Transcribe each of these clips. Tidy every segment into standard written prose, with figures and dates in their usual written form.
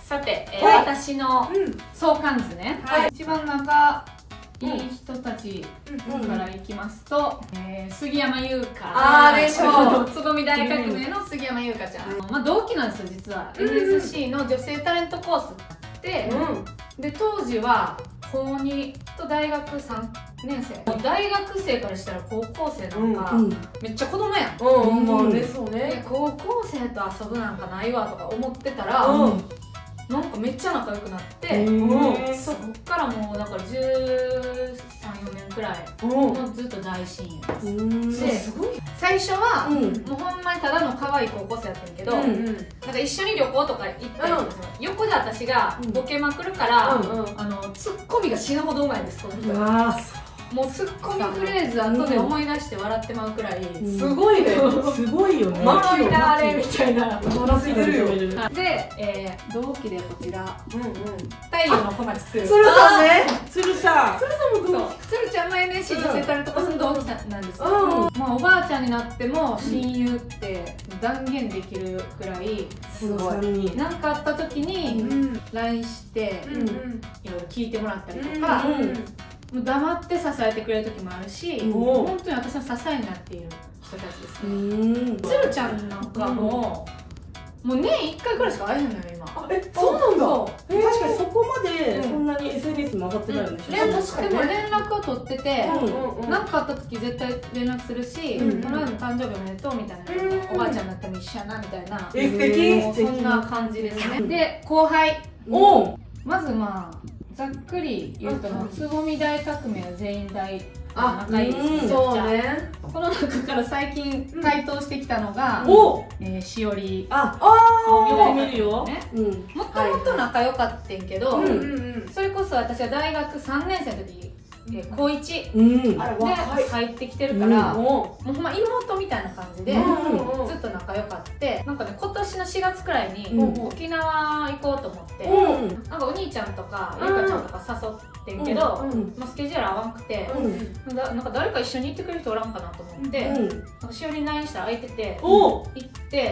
さて、私の相関図ね、一番仲いい人たちからいきますと、杉山優香でしょう。つぼみ大革命の杉山優香ちゃん、まあ同期なんですよ実は。 NSC の女性タレントコースって、で当時は高2と大学3年生、大学生からしたら高校生なんかめっちゃ子供やん。でそうね、高校生と遊ぶなんかないわとか思ってたら、なんかめっちゃ仲良くなって、そっからもうだから13、14年くらいもうずっと大親友です。最初はもうほんまにただの可愛い高校生やったんやけど、なんか一緒に旅行とか行ったりとか、横で私がボケまくるから、ツッコミが死ぬほどうまいんです、この人。もうツッコミフレーズ後で思い出して笑ってまうくらい、すごいね。すごいよね。マキだあれみたいな。笑ってるよ。で、同期でこちら、太陽の小町鶴さんね。鶴さん。鶴さんも同期。鶴ちゃんも NSC 女性タレントコースの同期なんですけど、まあおばあちゃんになっても親友って断言できるくらいすごい。なんかあった時に LINE していろいろ聞いてもらったりとか。もう黙って支えてくれる時もあるし、本当に私の支えになっている人たちですね。つるちゃんなんかもう年1回くらいしか会えへんのよ今。そうなんだ。確かにそこまでそんなに SNS も上がってないよね。でも連絡を取ってて、何かあった時絶対連絡するし、この間の誕生日おめでとうみたいな、おばあちゃんになっても一緒やなみたいな、素敵、そんな感じですね。で後輩、まずまあざっくり言うと、つぼみ大革命は全員仲いいです。そうね。この中から最近台頭してきたのがしおり。見るよ。もともと仲良かったんけど、それこそ私は大学3年生の時高1で入ってきてるから、もうほんま妹みたいな感じでずっと仲良かって、なんかね今年の4月くらいに沖縄行こうと思って、なんかお兄ちゃんとかゆかちゃんとか誘ってんけど、スケジュール合わんくて、なんか誰か一緒に行ってくれる人おらんかなと思って、しおりに LINE したら空いてて行って、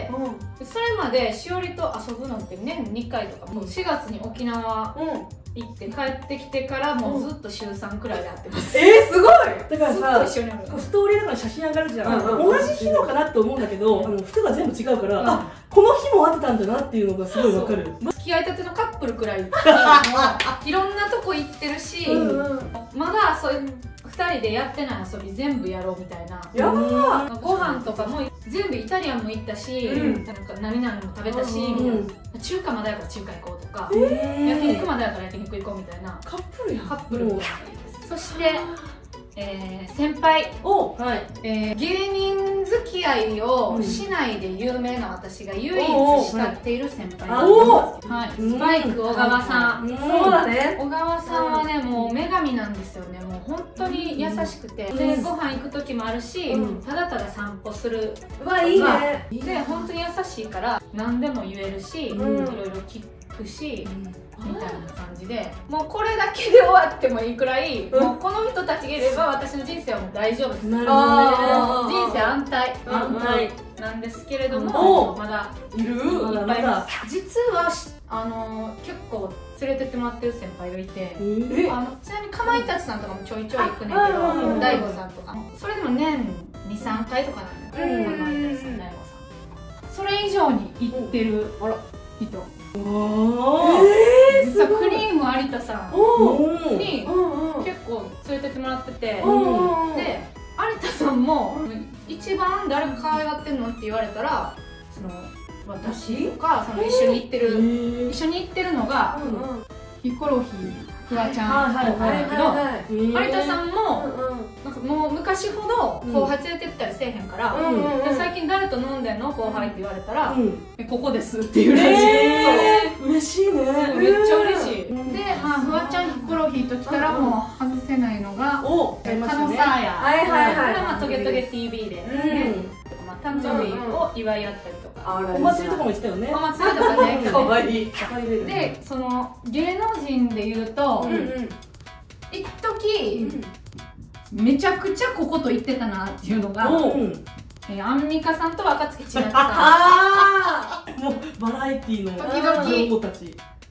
それまでしおりと遊ぶのって年2回とか、もう4月に沖縄行って帰ってきてからもうずっと週3くらいで会ってます。すごい。だからさ、ストーリーだから写真上がるじゃん。同じ日のかなって思うんだけど、服が全部違うから、この日も会ってたんだなっていうのがすごいわかる。付き合いたてのカップルくらいいろんなとこ行ってるし、まだそういう2人でやってない遊び全部やろうみたいな。ご飯とかも全部イタリアンも行ったし、なんか何々も食べたし、中華までやから中華行こうとか、焼肉までやから焼肉行こうみたいなカップルや。カップルも。そして先輩、芸人付き合いを市内で有名な私が唯一慕っている先輩、スパイク小川さん。そうだね。小川さんはねもう女神なんですよね。もう本当に優しくて、でご飯行く時もあるし、ただただ散歩するとかで本当に優しいから何でも言えるし、いろいろ聞くし。みたいな感じで、もうこれだけで終わってもいいくらい、もうこの人たちがいれば私の人生はもう大丈夫です。人生安泰なんですけれども、まだいっぱいいます。実は結構連れてってもらってる先輩がいて、ちなみにかまいたちさんとかもちょいちょい行くねんけど、大悟さんとかそれでも年2、3回とかなのよ、かまいたちさん、大悟さん。それ以上に行ってる人。実はクリーム有田さんに結構連れてってもらってて、で有田さんも一番誰が可愛がってんのって言われたら、その私とかその一緒に行ってるのがヒコロヒー、フワちゃんとかなんだけど、有田さんもなんかもう昔ほど後輩連れてったりせえへんから、最近誰と飲んでんの後輩って言われたら「ここです」っていうらしい。嬉しいね。めっちゃ嬉しい。でフワちゃん、ヒコロヒーときたらもう外せないのが加野サーヤ。これはトゲトゲ TV で誕生日を祝い合ったりとか、お祭りとかもしたよね。お祭りとかね。かわいい。でその芸能人でいうと一時めちゃくちゃここと言ってたなっていうのがアンミカさんと若槻千夏さん。もうバラエティーの子たち。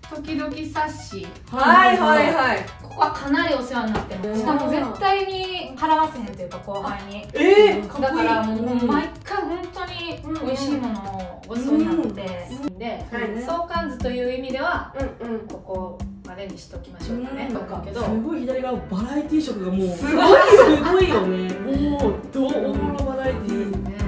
時々冊子。 はいはいはい。 ここはかなりお世話になってます。しかも絶対に払わせへんというか後輩に。だからもう毎回本当に美味しいものをごちそうになってで、相関図という意味ではここまでにしときましょうかね。 すごい左側バラエティー色がもうすごいよね。もうどうおもろバラエティー。